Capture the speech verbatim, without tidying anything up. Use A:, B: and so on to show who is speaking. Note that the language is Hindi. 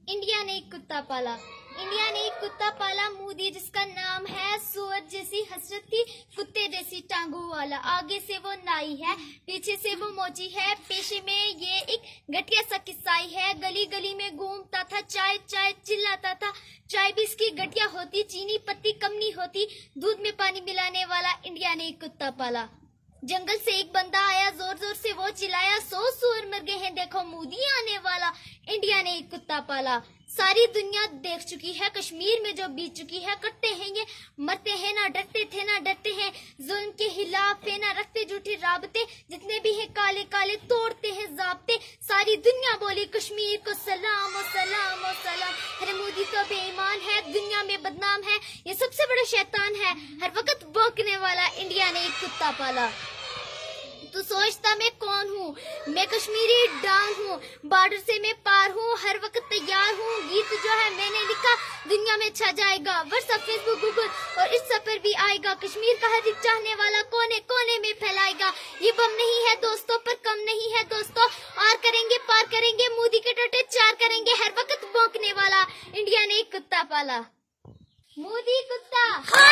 A: इंडिया ने एक कुत्ता पाला। इंडिया ने एक कुत्ता पाला मोदी, जिसका नाम है सुअर जैसी हसरत थी, कुत्ते जैसी टांगों वाला। आगे से वो नाई है, पीछे से वो मौजी है। पेशे में ये एक घटिया सा किस्साई है। गली गली में घूमता था, चाय चाय चिल्लाता था। चाय भी इसकी घटिया होती, चीनी पत्ती कम नहीं होती। दूध में पानी मिलाने वाला इंडिया ने एक कुत्ता पाला। जंगल से एक बंदा आया, जोर जोर से वो चिल्लाया, सौ सुअर मर गए हैं, देखो मोदी आने वाला। इंडिया ने एक कुत्ता पाला। सारी दुनिया देख चुकी है कश्मीर में जो बीत चुकी है। कटते हैं ये, मरते हैं, ना डरते थे ना डरते हैं। जुल्म के खिलाफ है ना रखते झूठी राबते। जितने भी हैं काले काले तोड़ते हैं जाब्ते। सारी दुनिया बोली कश्मीर को सलाम ओ सलाम ओ सलाम। अरे मोदी तो बेईमान है, दुनिया में बदनाम है, ये सबसे बड़ा शैतान है, हर वक्त भौंकने वाला। इंडिया ने एक कुत्ता पाला। तू सोचता मैं कौन हूँ? मैं कश्मीरी डांग हूँ, बॉर्डर से मैं पार हूँ, हर वक्त तैयार हूँ। गीत जो है मैंने लिखा दुनिया में छा जाएगा, व्हाट्सएप फेसबुक गूगल और इस सब पर भी आएगा। कश्मीर का हर एक चाहने वाला कोने कोने में फैलाएगा। ये बम नहीं है दोस्तों पर कम नहीं है दोस्तों, और करेंगे पार करेंगे, मोदी के टोटे चार करेंगे, हर वक्त भौंकने वाला। इंडिया ने एक कुत्ता पाला। मोदी कुत्ता